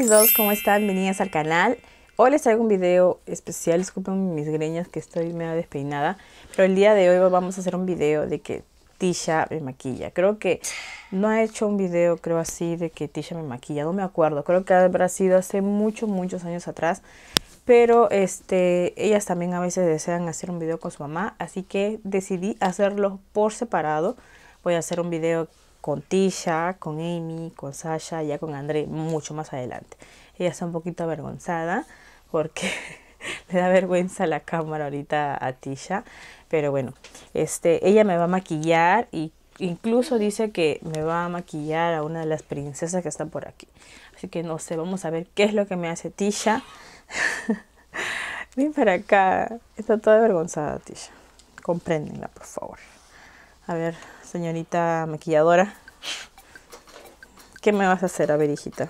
todos, ¿cómo están? Bienvenidos al canal. Hoy les traigo un video especial. Disculpen mis greñas que estoy medio despeinada, pero el día de hoy vamos a hacer un video de que Tisha me maquilla. Creo que no ha hecho un video, creo así, de que Tisha me maquilla. No me acuerdo, creo que habrá sido hace muchos años atrás. Pero ellas también a veces desean hacer un video con su mamá, así que decidí hacerlo por separado. Voy a hacer un video con Tisha, con Amy, con Sasha, ya con André mucho más adelante. Ella está un poquito avergonzada porque le da vergüenza la cámara ahorita a Tisha, pero bueno, ella me va a maquillar y incluso dice que me va a maquillar a una de las princesas que están por aquí. Así que no sé, vamos a ver qué es lo que me hace Tisha. Ven para acá. Está toda avergonzada, Tisha. Compréndenla, por favor. A ver, señorita maquilladora. ¿Qué me vas a hacer? A ver, hijita.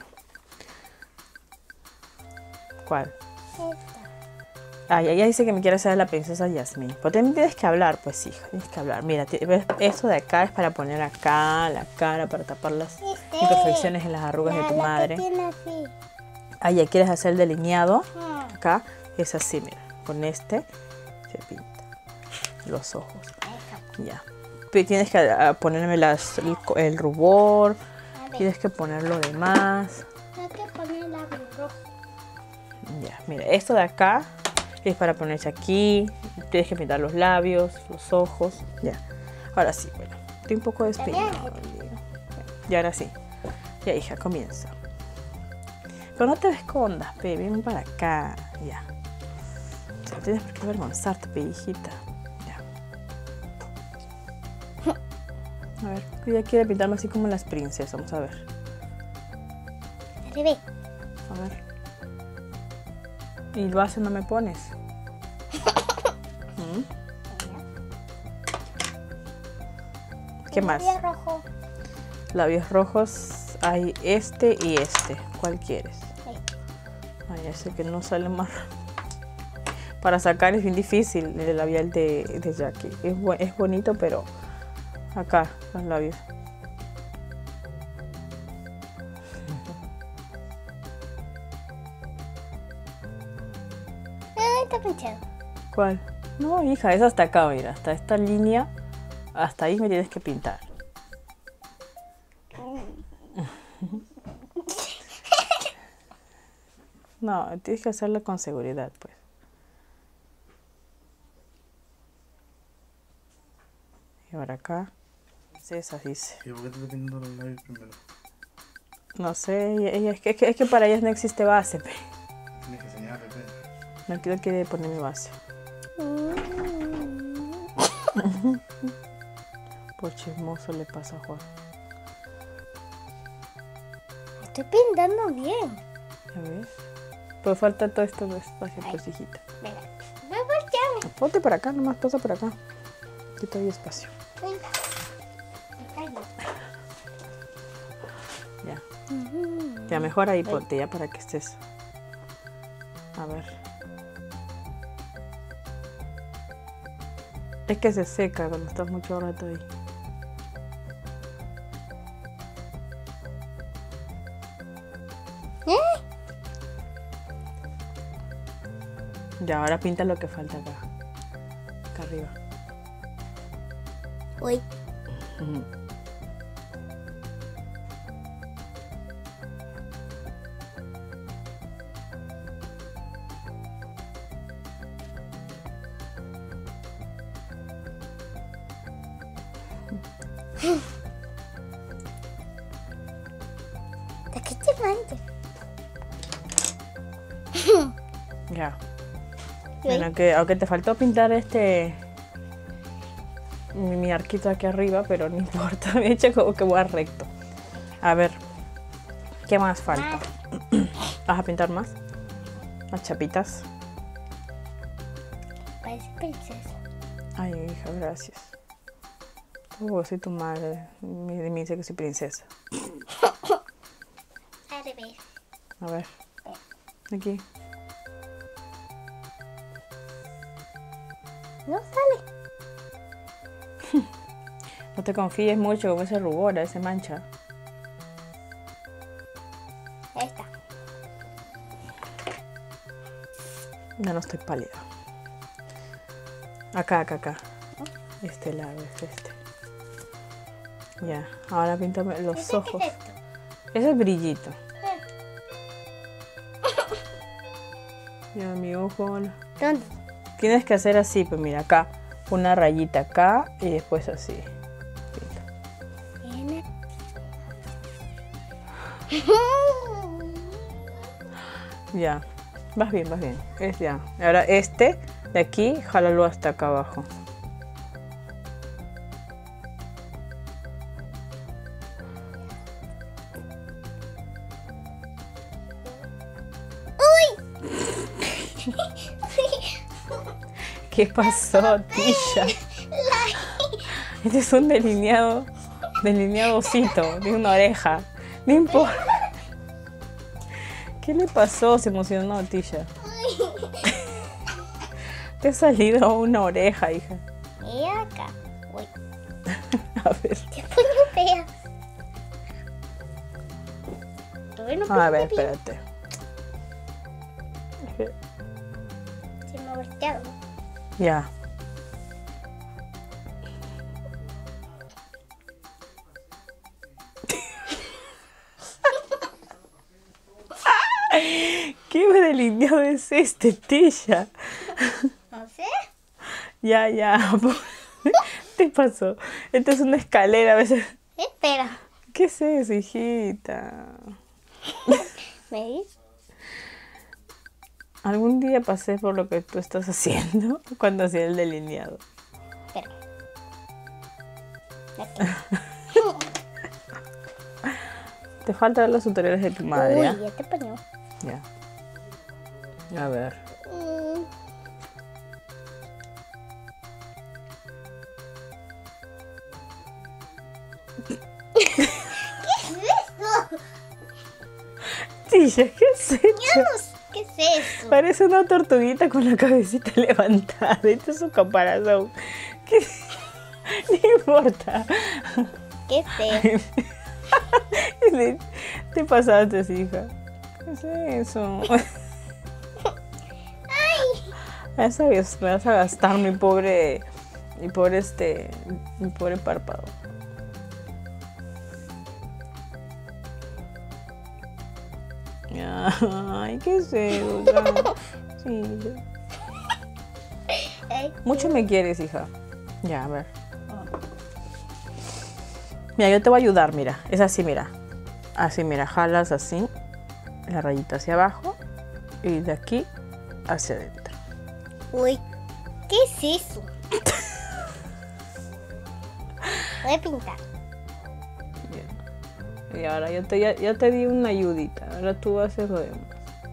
¿Cuál? Ah, ella dice que me quiere hacer la princesa Yasmín. Pero también tienes que hablar, pues, hija. Tienes que hablar. Mira, ¿ves? Esto de acá es para poner acá la cara, para tapar las imperfecciones en las arrugas de tu madre. Ah, ya quieres hacer el delineado. Acá es así, mira. Con este se pinta los ojos. Ya. Tienes que ponerme el rubor. Tienes que poner lo demás. Ya, mira, esto de acá es para ponerse aquí. Tienes que pintar los labios, los ojos. Ya. Ahora sí, bueno. Estoy un poco despeinado. Y ahora sí. Ya, hija, comienza. Pero no te escondas, pe. Ven para acá. Ya. No tienes por qué avergonzarte, pe, hijita. Ya. A ver, ella quiere pintarme así como las princesas. Vamos a ver. A ver. ¿Y el base no me pones? ¿Qué más? Labios rojos. Hay este y este. ¿Cuál quieres? Ay, ese que no sale más. Para sacar es bien difícil el labial de Jackie. Es bonito, pero acá los labios. ¿Cuál? No, hija, es hasta acá, mira. Hasta esta línea. Hasta ahí me tienes que pintar. No, tienes que hacerlo con seguridad, pues. Y ahora acá. Princesas, dice. ¿Y por qué te estás pintando los labios primero? No sé, es que para ellas no existe base, pe. Tienes que enseñarle, pe. No quiere poner mi base. Por chismoso le pasa a Juan. Estoy pintando bien. ¿Ya ves? Pues falta todo esto despacio, pues, hijita. Venga, voy a voltearme. Ponte por acá, nomás pasa por acá. Aquí todavía espacio. Venga. Ya. Ya, mejor ahí ponte, ya para que estés. A ver. Es que se seca cuando estás mucho rato ahí. Ya, ahora pinta lo que falta acá. Acá arriba. Uy. ¿De qué te manches? Ya. Bueno, aunque te faltó pintar mi arquito aquí arriba, pero no importa, me he hecho como que voy recto. A ver, ¿qué más falta? ¿Vas a pintar más? Las chapitas. Parece princesa. Ay, hija, gracias. Soy tu madre. Me dice que soy princesa. Al revés. A ver. Aquí. No sale. No te confíes mucho con ese rubor, ese mancha. Ahí está. Ya no estoy pálida. Acá. Este lado es este. Ya, ahora píntame los ojos. ¿Qué es esto? Ese es brillito. Ya, mi ojo. ¿Dónde? Tienes que hacer así, pues mira, acá. Una rayita acá y después así. Viene. Ya, vas bien. Es ya. Ahora este de aquí, jálalo hasta acá abajo. ¿Qué pasó, Tisha? Este es un delineadocito de una oreja. No importa. ¿Qué le pasó? Se emocionó, Tisha. Te ha salido una oreja, hija. Y acá. Uy, A ver. te pongo fea. Todavía no A ver, pinta bien. espérate. Se me ha volteado. Ya. ¿Qué delineado es este, Tisha? No sé. Ya. ¿Qué pasó? Esta es una escalera a veces. Espera. ¿Qué es eso, hijita? ¿Me dices? Algún día pasé por lo que tú estás haciendo cuando hacía el delineado. Espera. Aquí. Te faltan los tutoriales de tu madre, ¿ah? Uy, ya te pongo. Ya. A ver. Tisha, ¿qué es esto? ¿Qué es eso? Parece una tortuguita con la cabecita levantada. Este es su caparazón. ¿Qué? No importa. ¿Qué es eso? Te pasaste, hija. ¿Qué es eso? Me vas a gastar mi pobre párpado. Ay, ¿qué es eso? Sí. Ay, Mucho me quieres, hija. Ya, a ver. Mira, yo te voy a ayudar, mira. Es así, mira. Así, mira, jalas así. La rayita hacia abajo. Y de aquí hacia adentro. uy, ¿qué es eso? Voy a pintar. Bien. Y ahora yo te di una ayudita. Ahora tú haces lo demás.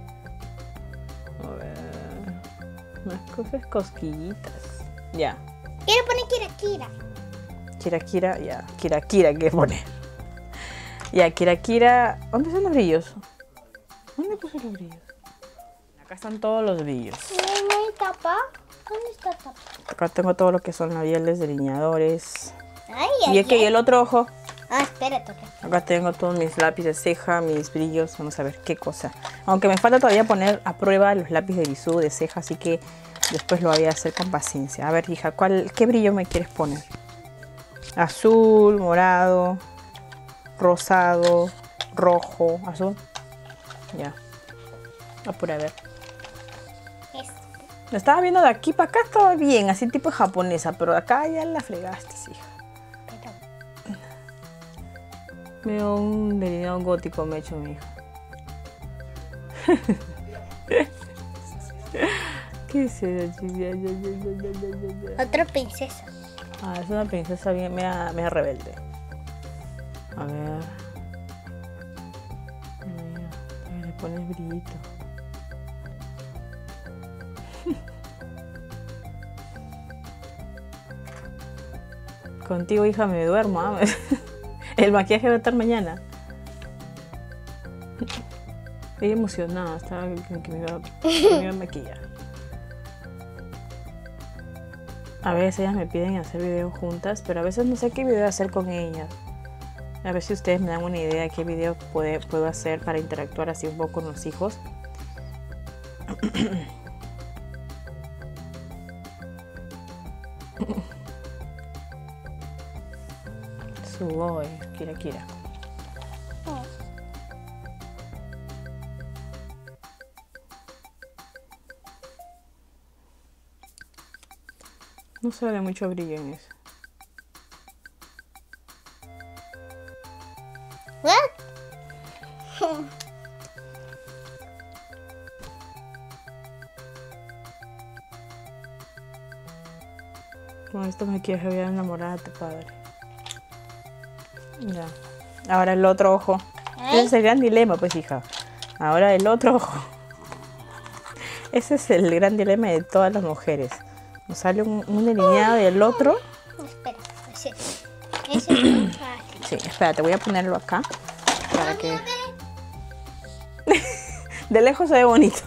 A ver. Unas cosas cosquillitas. Ya. Quiero poner Kira. Kira, ya. Kira, ¿qué poner? Ya, Kira. ¿Dónde están los brillos? ¿Dónde puse los brillos? Acá están todos los brillos. ¿No hay tapa? ¿Dónde está tapa? Acá tengo todo lo que son labiales, delineadores. Ay, Y es que y el otro ojo. Ah, espérate. Acá tengo todos mis lápices de ceja, mis brillos. Vamos a ver qué cosa. Aunque me falta todavía poner a prueba los lápices de bisú, de ceja, así que después lo voy a hacer con paciencia. A ver, hija, ¿qué brillo me quieres poner? Azul, morado, rosado, rojo, azul. Ya. Apura, a ver. Eso. Lo estaba viendo de aquí para acá, estaba bien, así tipo japonesa, pero acá ya la fregaste, hija. Pero, Veo un delineado gótico me he hecho mi hija. ¿Qué es eso, chica? otra princesa. Ah, es una princesa bien, mea rebelde. A ver. Mira, le pones brillito. Contigo, hija, me duermo. ¿Ah? El maquillaje va a estar mañana. Estoy emocionada, estaba que me iba a maquillar. A veces ellas me piden hacer videos juntas, pero a veces no sé qué video hacer con ellas. A ver si ustedes me dan una idea de qué video puedo hacer para interactuar así un poco con los hijos. Sugoi, Kira Kira. No sale mucho brillo en eso. What? Con esto me quieres voy a enamorar a tu padre. Ya. Ahora el otro ojo. Ese es el gran dilema, pues, hija. Ahora el otro ojo. Ese es el gran dilema de todas las mujeres. Nos sale un delineado del otro. Espera, ese es muy fácil. Sí, espérate, voy a ponerlo acá. Para que... De lejos se ve bonito.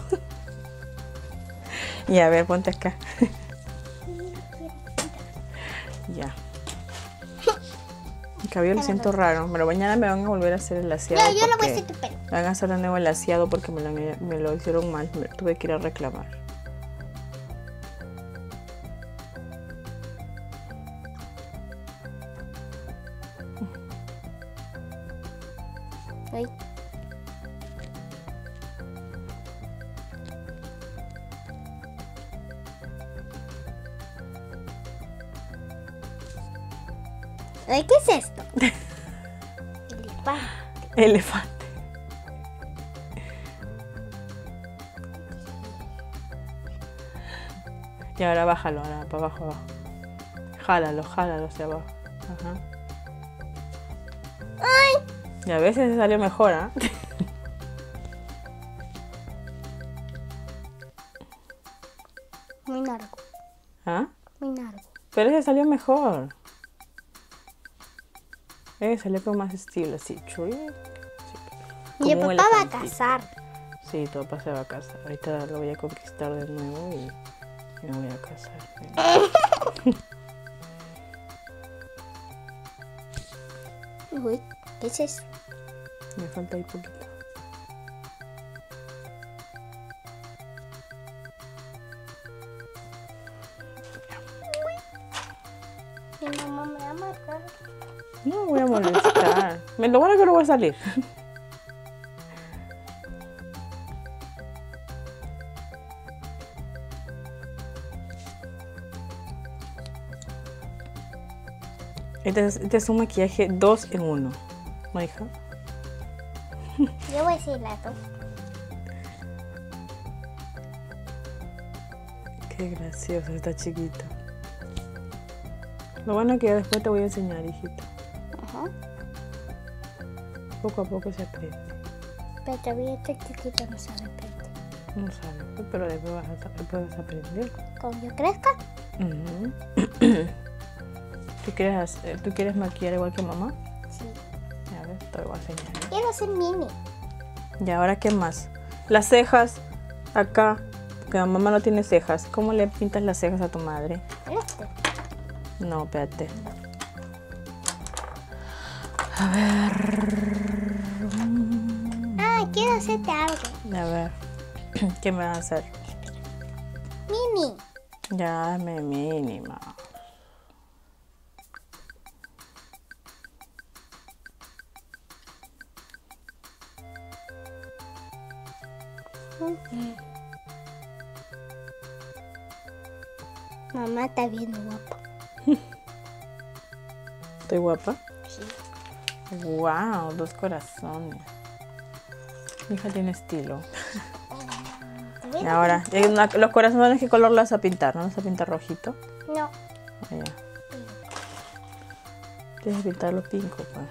Y a ver, ponte acá. Ya. Mi cabello lo siento raro, pero mañana me van a volver a hacer el laseado. No, yo no voy a porque hacer tu pelo. me van a hacer de nuevo el laseado porque me lo hicieron mal. Tuve que ir a reclamar. Ay. Ay, ¿qué es esto? Elefante. Elefante. Y ahora bájalo, ahora para abajo, abajo. Jálalo hacia abajo. Ajá. Y a veces salió mejor, ¿ah? Muy largo, ¿Ah? muy largo. Pero ese salió mejor. Ese salió con más estilo, así, chuy. Mi Como un papá va a elefantito. casar. Sí, tu papá se va a casar. Ahorita lo voy a conquistar de nuevo y me voy a casar. Uy, ¿qué es eso? Me falta ahí poquito. Mi mamá me va a marcar. No voy a molestar. Lo bueno es que no voy a salir. Este es un maquillaje 2 en 1. ¿No, hija? Yo voy a decir la dos. Qué gracioso está chiquito. Lo bueno es que después te voy a enseñar, hijito. Ajá. Poco a poco se aprende. Pero todavía este chiquito no sabe aprender. No sabes, pero después puedes aprender. Cuando yo crezca, Ujú. ¿Tú quieres maquillar igual que mamá? sí. A ver, te voy a enseñar. Quiero ser mini. Y ahora, ¿qué más? Las cejas, acá, porque la mamá no tiene cejas. ¿Cómo le pintas las cejas a tu madre? Este. No, espérate. A ver. Ah, quiero hacerte algo. A ver. ¿Qué me vas a hacer? Mini. Ya me mínima. Mamá está bien guapa. ¿Estoy guapa? Sí. Wow, 2 corazones. Mi hija tiene estilo. Y ahora, los corazones, ¿qué color los vas a pintar? ¿No vas a pintar rojito? No. Allá. Tienes que pintarlo pinco, pues.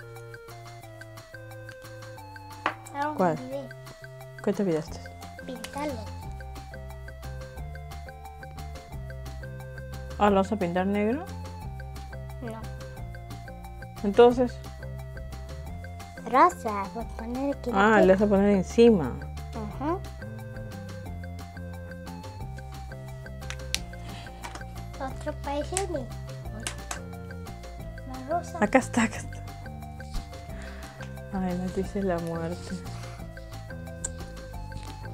Ahora ¿Cuál? me olvidé. ¿Qué te olvidaste? Pintarlo. Ah, ¿lo vas a pintar negro? No. Entonces, Rosa. Voy a poner aquí. le vas a poner encima. Ajá. Otro país es mi. La rosa. Acá está, acá está. Ay, nos dice la muerte.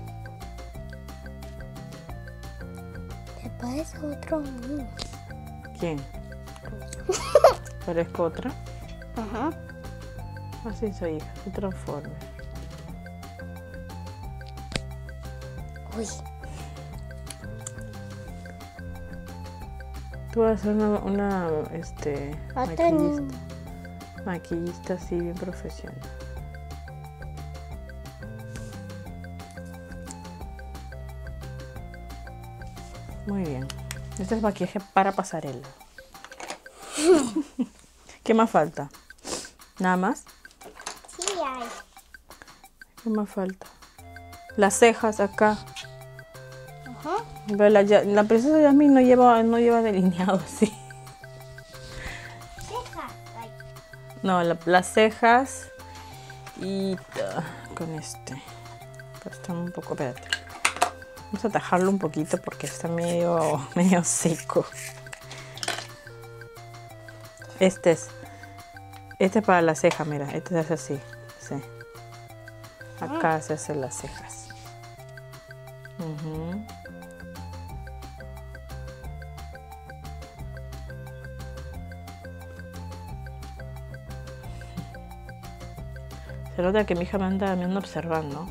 Te parece otro mío. ¿Quién? ¿Parezco otra? Ajá. Así soy, hija, se transforme. Uy. Tú vas a ser una Otra niña. maquillista así bien profesional. Muy bien. Este es maquillaje para pasarela. ¿Qué más falta? ¿Nada más? Sí hay. ¿Qué más falta? Las cejas acá. Ajá. Pero la princesa Yasmín no lleva delineado así. Ceja. Ay. No, las cejas y con este. Pero está un poco, espérate. Vamos a atajarlo un poquito porque está medio seco. Este es para la ceja, mira. Este se hace así. Sí. Acá se hacen las cejas. Ujú. Se nota que mi hija me anda observando.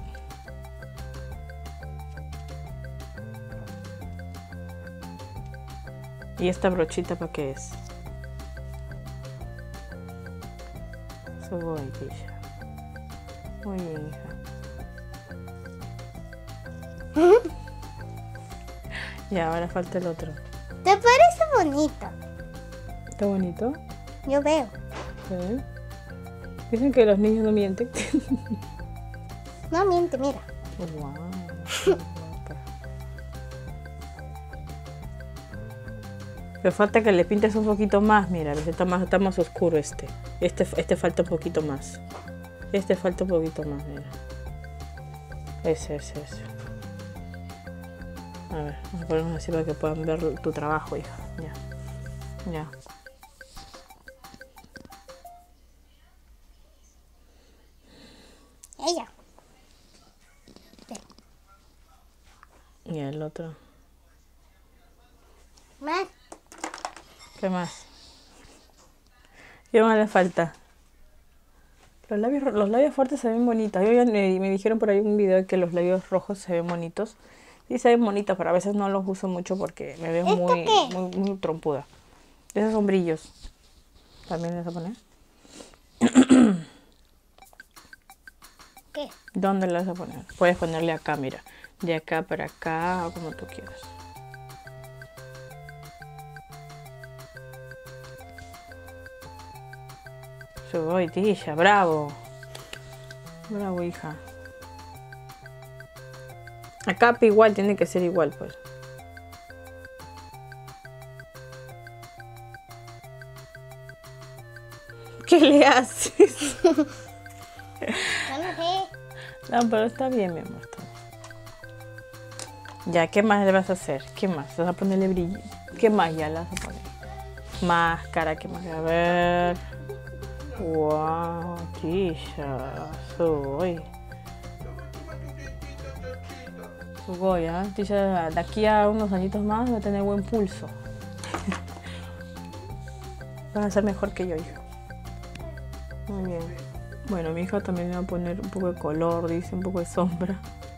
¿Y esta brochita para qué es? Eso voy, Tisha. Muy bien, hija. Ya, ahora falta el otro. ¿Te parece bonito? ¿Está bonito? Yo veo. ¿Sí? Dicen que los niños no mienten. No miente, mira. Wow, qué guapa. Pero falta que le pintes un poquito más, mira, está más oscuro este. Este falta un poquito más. Este falta un poquito más, mira. Ese. A ver, vamos a ponernos así para que puedan ver tu trabajo, hija. Ya. Ella. Y el otro. Más. ¿Qué más? ¿Qué más le falta? Los labios fuertes se ven bonitos. Me dijeron por ahí un video que los labios rojos se ven bonitos. Sí, se ven bonitos, pero a veces no los uso mucho porque me veo muy trompuda. Esos son brillos. ¿También les vas a poner? ¿Qué? ¿Dónde le vas a poner? Puedes ponerle acá, mira. De acá para acá, o como tú quieras. Soy Tisha, bravo. Bravo, hija. Acá igual, tiene que ser igual, pues. ¿Qué le haces? No lo sé. No, pero está bien, mi amor. Ya, ¿qué más le vas a hacer? ¿Qué más? ¿Vas a ponerle brillo? ¿Qué más ya le vas a poner? Máscara, ¿qué más? A ver. Wow, Tisha, soy. Sugoi, ¿eh? Tisha, de aquí a unos añitos más va a tener buen pulso. Vas a ser mejor que yo, hija. Muy bien. Bueno, mi hija también le va a poner un poco de color, dice, un poco de sombra.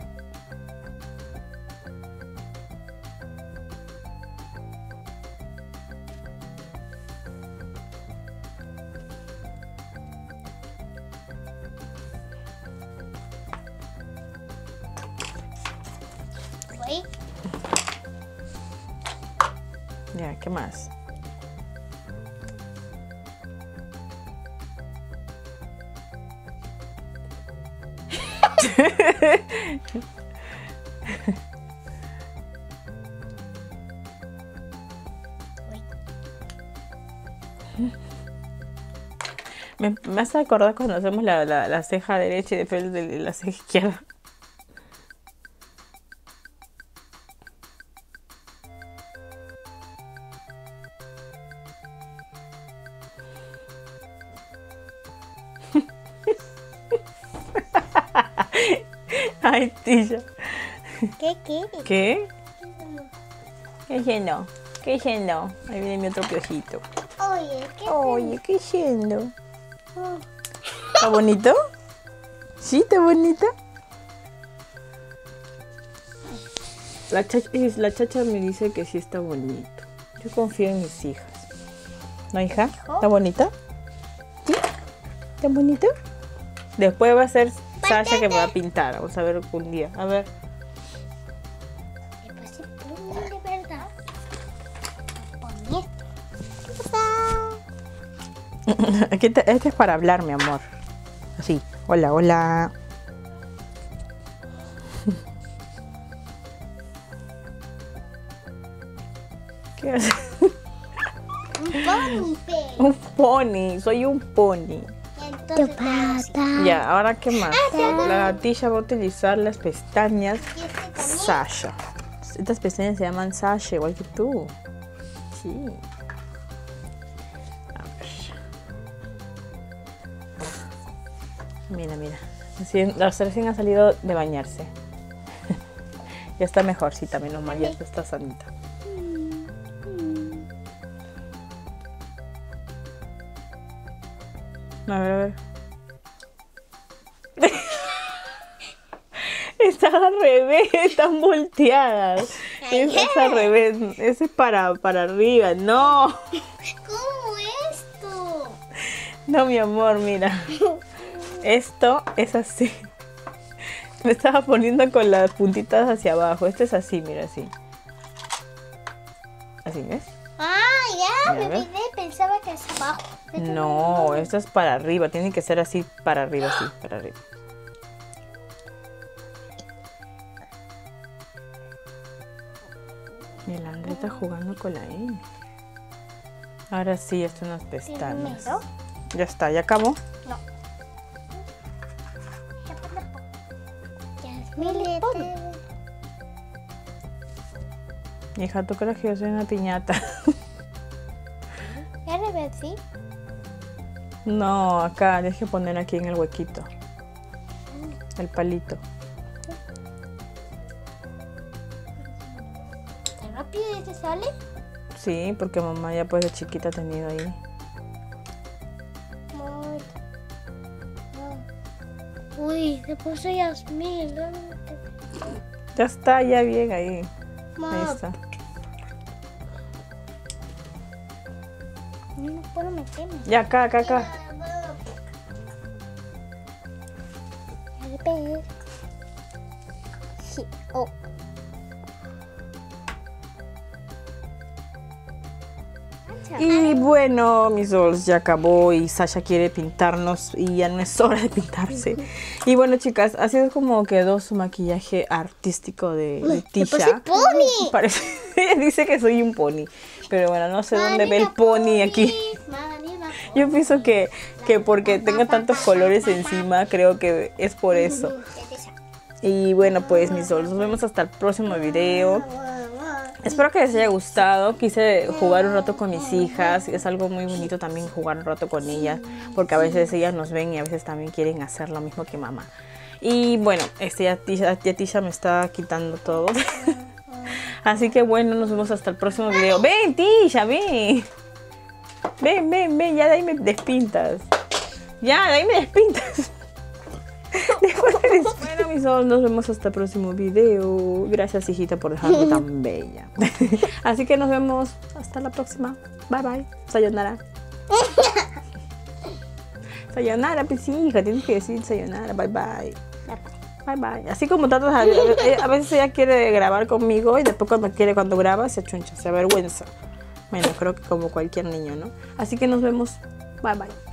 Uy. Ya, ¿qué más? Me hace acordar cuando hacemos la ceja derecha y después de la ceja izquierda. Ay, Tisha. ¿Qué quieres? ¿Qué? ¿Qué lleno? ¿Qué yendo? Ahí viene mi otro piojito. Oye, ¿qué Oye, ¿qué yendo? ¿Está bonito? ¿Sí? ¿Está bonito? La chacha me dice que sí está bonito. Yo confío en mis hijas. ¿No, hija? ¿Está bonito? ¿Sí? ¿Está bonito? Después va a ser Sasha que me va a pintar. Vamos a ver un día. A ver. Pues sí, de verdad. Poní esto. Este es para hablar, mi amor. Así. Hola, hola. ¿Qué haces? Un pony, pe. Un pony. Soy un pony. Entonces, Ya, ahora qué más. La Tisha va a utilizar las pestañas y este también. Sasha. Estas pestañas se llaman Sasha, igual que tú. Sí. A ver. Mira, mira. Recién ha salido de bañarse. Ya está mejorcita, menos mal, ya está sanita. A ver, a ver. Están al revés, están volteadas. Es al revés. Ese es para arriba. No. ¿Cómo esto? No, mi amor, mira. Esto es así. Me estaba poniendo con las puntitas hacia abajo. Este es así, mira, así. Así, ¿ves? Ah, ya, Mira, me ¿ves? olvidé, pensaba que es abajo. No, esto es para arriba. Tiene que ser así para arriba, así, para arriba. Y el André está jugando con la E. Ahora sí, esto unas pestañas. Primero. Ya está, ¿ya acabó? No. Yasmín, pon. Hija, ¿tú crees que yo soy una piñata? Ya revertí. No, acá, tienes que poner aquí en el huequito. El palito. ¿Tan rápido ya te sale? Sí, porque mamá ya pues de chiquita ha tenido ahí. Uy, se puso Yasmín. Ya está, ya bien ahí. Ahí Mamá, está. no puedo meterme. Ya, acá, acá, acá. Sí. Oh. Y bueno, mis dolls, ya acabó y Sasha quiere pintarnos y ya no es hora de pintarse. Y bueno, chicas, así es como quedó su maquillaje artístico de Tisha. pony. Parece, ella dice que soy un pony, pero bueno, no sé dónde ve el pony aquí. Yo pienso que porque tengo tantos colores encima, creo que es por eso. Y bueno, pues mis dolls, nos vemos hasta el próximo video. Espero que les haya gustado. Quise jugar un rato con mis hijas. Es algo muy bonito también jugar un rato con ellas, porque a veces ellas nos ven y a veces también quieren hacer lo mismo que mamá. Y bueno, ya Tisha me está quitando todo. Así que bueno, nos vemos hasta el próximo video. Ven, Tisha, ven. Ven, ya de ahí me despintas. Ya, de ahí me despintas. Bueno, mis ojos, nos vemos hasta el próximo video. Gracias, hijita, por dejarme tan bella. Así que nos vemos hasta la próxima. Bye, bye. Sayonara. Sayonara, pues sí, hija, tienes que decir sayonara. Bye, bye. Bye, bye. Así como tratas, a veces ella quiere grabar conmigo y después cuando graba se achuncha, se avergüenza. Bueno, creo que como cualquier niño, ¿no? Así que nos vemos. Bye, bye.